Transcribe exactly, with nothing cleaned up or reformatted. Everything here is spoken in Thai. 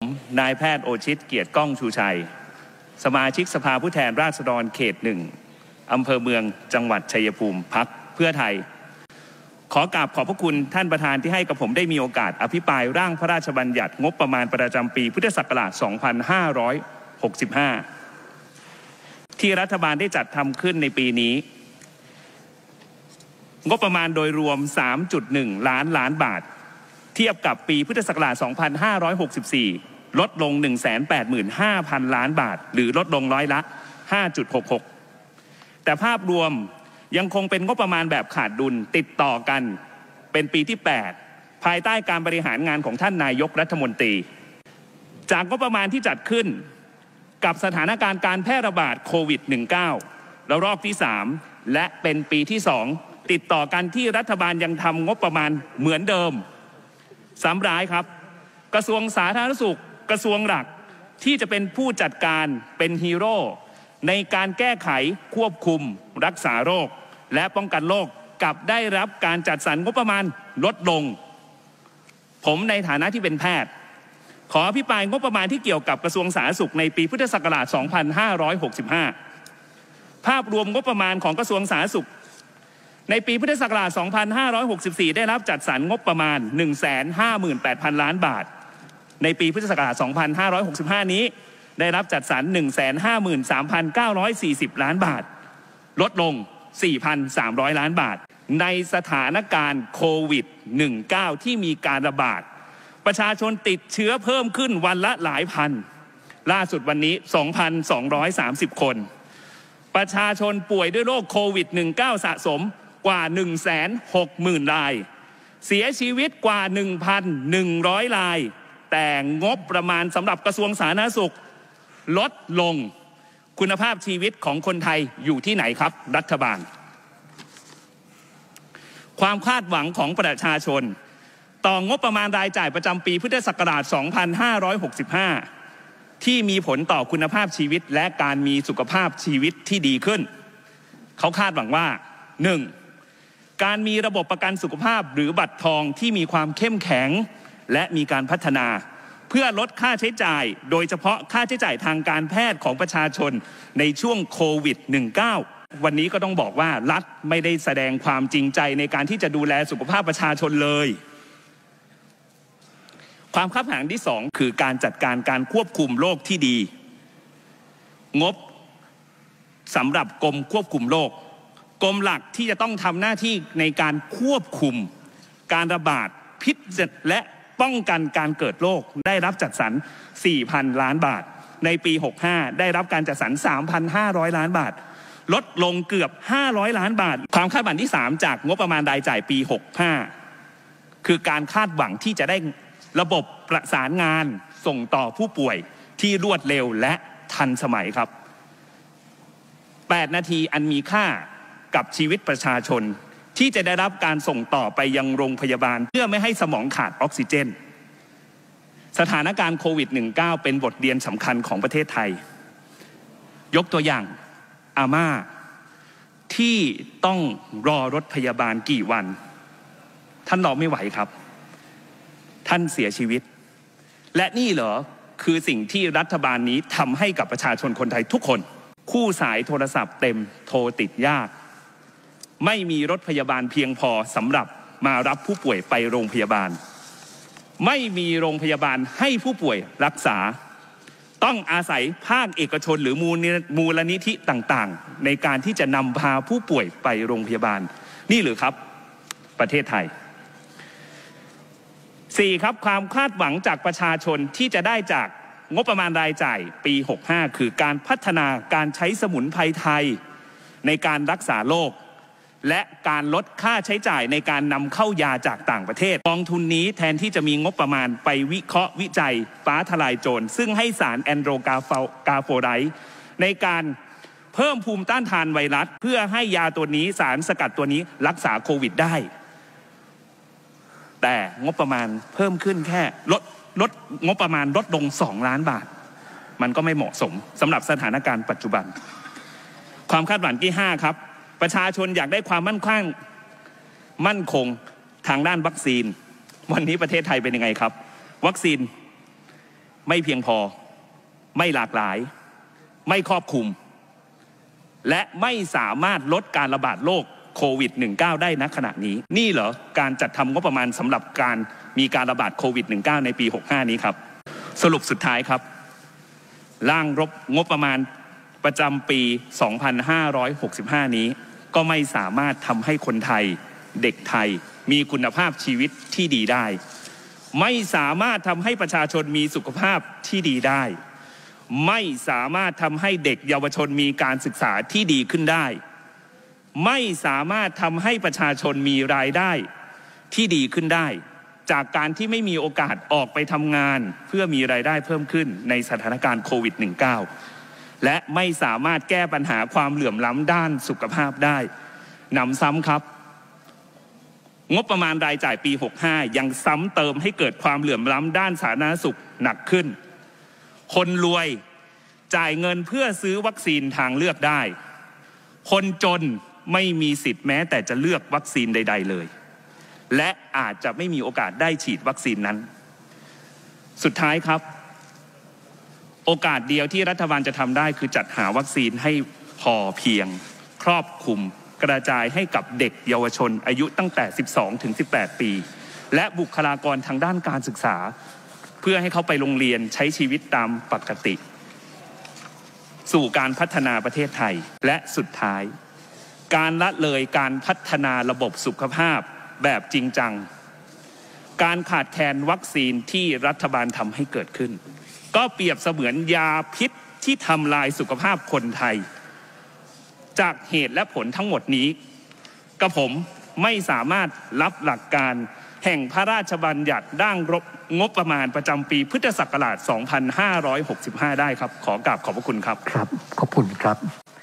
นายแพทย์โอชิตเกียรติก้องชูชัยสมาชิกสภาผู้แทนราษฎรเขตหนึ่งอำเภอเมืองจังหวัดชัยภูมิพรรคเพื่อไทยขอกราบขอบพระคุณท่านประธานที่ให้กับผมได้มีโอกาสอภิปรายร่างพระราชบัญญัติงบประมาณประจำปีพุทธศักราช สองพันห้าร้อยหกสิบห้า ที่รัฐบาลได้จัดทำขึ้นในปีนี้งบประมาณโดยรวม สามจุดหนึ่ง ล้านล้านบาทเทียบกับปีพุทธศักราช สองพันห้าร้อยหกสิบสี่ ลดลง หนึ่งแสนแปดหมื่นห้าพัน ล้านบาทหรือลดลงร้อยละ ห้าจุดหกหก แต่ภาพรวมยังคงเป็นงบประมาณแบบขาดดุลติดต่อกันเป็นปีที่ แปด ภายใต้การบริหารงานของท่านนายกรัฐมนตรีจากงบประมาณที่จัดขึ้นกับสถานการณ์การแพร่ระบาดโควิด สิบเก้า ระลอกที่ สาม และเป็นปีที่ สอง ติดต่อกันที่รัฐบาลยังทำงบประมาณเหมือนเดิมซ้ำร้ายครับกระทรวงสาธารณสุขกระทรวงหลักที่จะเป็นผู้จัดการเป็นฮีโร่ในการแก้ไขควบคุมรักษาโรคและป้องกันโรคกลับได้รับการจัดสรรงบประมาณลดลงผมในฐานะที่เป็นแพทย์ขออภิปรายงบประมาณที่เกี่ยวกับกระทรวงสาธารณสุขในปีพุทธศักราช สองพันห้าร้อยหกสิบห้า ภาพรวมงบประมาณของกระทรวงสาธารณสุขในปีพุทธศักราช สองพันห้าร้อยหกสิบสี่ ได้รับจัดสรรงบประมาณ หนึ่งแสนห้าหมื่นแปดพัน ล้านบาทในปีพุทธศักราช สองพันห้าร้อยหกสิบห้า นี้ได้รับจัดสรร หนึ่งแสนห้าหมื่นสามพันเก้าร้อยสี่สิบ ล้านบาทลดลง สี่พันสามร้อย ล้านบาทในสถานการณ์โควิด สิบเก้า ที่มีการระบาดประชาชนติดเชื้อเพิ่มขึ้นวันละหลายพันล่าสุดวันนี้ สองพันสองร้อยสามสิบ คนประชาชนป่วยด้วยโรคโควิด สิบเก้า สะสมกว่า หนึ่งแสนหกหมื่น รายเสียชีวิตกว่า หนึ่งพันหนึ่งร้อย รายแต่งบประมาณสำหรับกระทรวงสาธารณสุขลดลงคุณภาพชีวิตของคนไทยอยู่ที่ไหนครับรัฐบาลความคาดหวังของประชาชนต่องบประมาณรายจ่ายประจำปีพุทธศักราช สองพันห้าร้อยหกสิบห้า ที่มีผลต่อคุณภาพชีวิตและการมีสุขภาพชีวิตที่ดีขึ้นเขาคาดหวังว่า หนึ่ง การมีระบบประกันสุขภาพหรือบัตรทองที่มีความเข้มแข็งและมีการพัฒนาเพื่อลดค่าใช้จ่ายโดยเฉพาะค่าใช้จ่ายทางการแพทย์ของประชาชนในช่วงโควิด สิบเก้า วันนี้ก็ต้องบอกว่ารัฐไม่ได้แสดงความจริงใจในการที่จะดูแลสุขภาพประชาชนเลยความคาดหวังที่สองคือการจัดการการควบคุมโรคที่ดีงบสำหรับกรมควบคุมโรคกรมหลักที่จะต้องทำหน้าที่ในการควบคุมการระบาดพิษและป้องกันการเกิดโรคได้รับจัดสรร สี่พัน ล้านบาทในปีหกสิบห้าได้รับการจัดสรร สามพันห้าร้อย ล้านบาทลดลงเกือบห้าร้อยล้านบาทความคาดหวังที่สามจากงบประมาณรายจ่ายปีหกสิบห้าคือการคาดหวังที่จะได้ระบบประสานงานส่งต่อผู้ป่วยที่รวดเร็วและทันสมัยครับแปดนาทีอันมีค่ากับชีวิตประชาชนที่จะได้รับการส่งต่อไปยังโรงพยาบาลเพื่อไม่ให้สมองขาดออกซิเจนสถานการณ์โควิด สิบเก้า เป็นบทเรียนสำคัญของประเทศไทยยกตัวอย่างอาม่าที่ต้องรอรถพยาบาลกี่วันท่านรอไม่ไหวครับท่านเสียชีวิตและนี่เหรอคือสิ่งที่รัฐบาลนี้ทำให้กับประชาชนคนไทยทุกคนคู่สายโทรศัพท์เต็มโทรติดยากไม่มีรถพยาบาลเพียงพอสำหรับมารับผู้ป่วยไปโรงพยาบาลไม่มีโรงพยาบาลให้ผู้ป่วยรักษาต้องอาศัยภาคเอกชนหรือมูลนิธิต่างๆในการที่จะนำพาผู้ป่วยไปโรงพยาบาลนี่หรือครับประเทศไทยสี่ครับความคาดหวังจากประชาชนที่จะได้จากงบประมาณรายจ่ายปีหกสิบห้าคือการพัฒนาการใช้สมุนไพรไทยในการรักษาโรคและการลดค่าใช้จ่ายในการนำเข้ายาจากต่างประเทศกองทุนนี้แทนที่จะมีงบประมาณไปวิเคราะห์วิจัยฟ้าทลายโจรซึ่งให้สารแอนโดรกาโฟไรต์ในการเพิ่มภูมิต้านทานไวรัสเพื่อให้ยาตัวนี้สารสกัดตัวนี้รักษาโควิดได้แต่งบประมาณเพิ่มขึ้นแค่ลดลดงบประมาณลดลงสองล้านบาทมันก็ไม่เหมาะสมสำหรับสถานการณ์ปัจจุบันความคาดหวังที่ห้าครับประชาชนอยากได้ความมั่นคงมั่นคงทางด้านวัคซีนวันนี้ประเทศไทยเป็นยังไงครับวัคซีนไม่เพียงพอไม่หลากหลายไม่ครอบคลุมและไม่สามารถลดการระบาดโรคโควิด สิบเก้า ได้ณขณะนี้นี่เหรอการจัดทำงบประมาณสำหรับการมีการระบาดโควิด สิบเก้า ในปีหกสิบห้านี้ครับสรุปสุดท้ายครับร่างงบประมาณประจำปี สองพันห้าร้อยหกสิบห้า นี้ก็ไม่สามารถทำให้คนไทยเด็กไทยมีคุณภาพชีวิตที่ดีได้ไม่สามารถทำให้ประชาชนมีสุขภาพที่ดีได้ไม่สามารถทำให้เด็กเยาวชนมีการศึกษาที่ดีขึ้นได้ไม่สามารถทำให้ประชาชนมีรายได้ที่ดีขึ้นได้จากการที่ไม่มีโอกาสออกไปทำงานเพื่อมีรายได้เพิ่มขึ้นในสถานการณ์โควิด สิบเก้า และไม่สามารถแก้ปัญหาความเหลื่อมล้ำด้านสุขภาพได้หนำซ้ำครับงบประมาณรายจ่ายปีหกสิบห้ายังซ้ำเติมให้เกิดความเหลื่อมล้ำด้านสาธารณสุขหนักขึ้นคนรวยจ่ายเงินเพื่อซื้อวัคซีนทางเลือกได้คนจนไม่มีสิทธิ์แม้แต่จะเลือกวัคซีนใดๆเลยและอาจจะไม่มีโอกาสได้ฉีดวัคซีนนั้นสุดท้ายครับโอกาสเดียวที่รัฐบาลจะทำได้คือจัดหาวัคซีนให้พอเพียงครอบคลุมกระจายให้กับเด็กเยาวชนอายุตั้งแต่ สิบสองถึงสิบแปด ปีและบุคลากรทางด้านการศึกษาเพื่อให้เขาไปโรงเรียนใช้ชีวิตตามปกติสู่การพัฒนาประเทศไทยและสุดท้ายการละเลยการพัฒนาระบบสุขภาพแบบจริงจังการขาดแคลนวัคซีนที่รัฐบาลทำให้เกิดขึ้นก็เปรียบเสมือนยาพิษที่ทำลายสุขภาพคนไทยจากเหตุและผลทั้งหมดนี้กระผมไม่สามารถรับหลักการแห่งพระราชบัญญัติด้านงบประมาณประจำปีพุทธศักราช สองพันห้าร้อยหกสิบห้า ได้ครับขอกราบขอบพระคุณครับครับขอบคุณครับ